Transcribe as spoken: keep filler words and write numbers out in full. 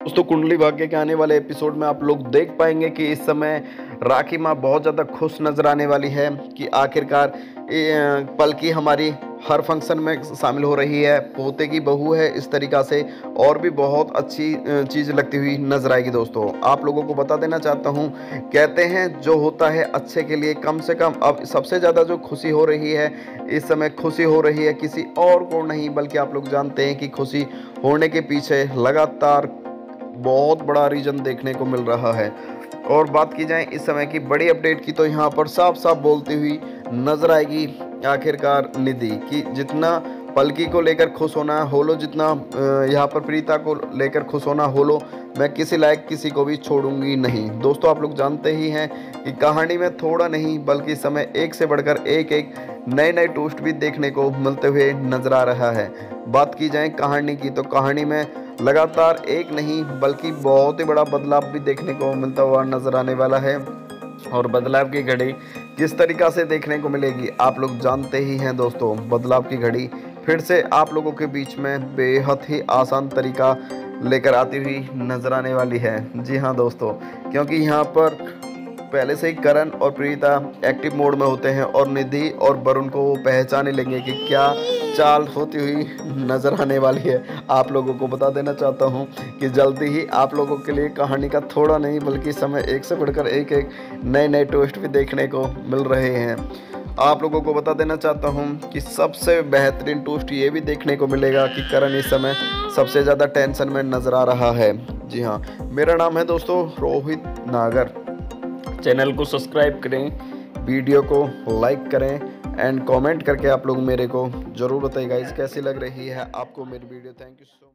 दोस्तों कुंडली भाग्य के आने वाले एपिसोड में आप लोग देख पाएंगे कि इस समय राखी माँ बहुत ज़्यादा खुश नजर आने वाली है कि आखिरकार ये, पलकी हमारी हर फंक्शन में शामिल हो रही है, पोते की बहू है, इस तरीक़ा से और भी बहुत अच्छी चीज़ लगती हुई नजर आएगी। दोस्तों आप लोगों को बता देना चाहता हूँ, कहते हैं जो होता है अच्छे के लिए, कम से कम अब सबसे ज़्यादा जो खुशी हो रही है इस समय, खुशी हो रही है किसी और को नहीं बल्कि आप लोग जानते हैं कि खुशी होने के पीछे लगातार बहुत बड़ा रीजन देखने को मिल रहा है। और बात की जाए इस समय की बड़ी अपडेट की तो यहाँ पर साफ साफ बोलती हुई नजर आएगी आखिरकार निधि कि जितना पलकी को लेकर खुश होना होलो, जितना यहाँ पर प्रीता को लेकर खुश होना होलो, मैं किसी लायक किसी को भी छोड़ूंगी नहीं। दोस्तों आप लोग जानते ही हैं कि कहानी में थोड़ा नहीं बल्कि समय एक से बढ़कर एक एक नए नए ट्विस्ट भी देखने को मिलते हुए नजर आ रहा है। बात की जाए कहानी की तो कहानी में लगातार एक नहीं बल्कि बहुत ही बड़ा बदलाव भी देखने को मिलता हुआ नजर आने वाला है। और बदलाव की घड़ी किस तरीक़ा से देखने को मिलेगी आप लोग जानते ही हैं। दोस्तों बदलाव की घड़ी फिर से आप लोगों के बीच में बेहद ही आसान तरीका लेकर आती हुई नजर आने वाली है। जी हाँ दोस्तों, क्योंकि यहाँ पर पहले से ही करण और प्रीता एक्टिव मोड में होते हैं और निधि और वरुण को वो पहचाने लेंगे कि क्या चाल होती हुई नज़र आने वाली है। आप लोगों को बता देना चाहता हूँ कि जल्दी ही आप लोगों के लिए कहानी का थोड़ा नहीं बल्कि समय एक से बढ़कर एक एक नए नए ट्विस्ट भी देखने को मिल रहे हैं। आप लोगों को बता देना चाहता हूँ कि सबसे बेहतरीन ट्विस्ट ये भी देखने को मिलेगा कि करण इस समय सबसे ज़्यादा टेंशन में नज़र आ रहा है। जी हाँ, मेरा नाम है दोस्तों रोहित नागर। चैनल को सब्सक्राइब करें, वीडियो को लाइक करें एंड कमेंट करके आप लोग मेरे को ज़रूर बताइए गाइस कैसी लग रही है आपको मेरी video. Thank you so much.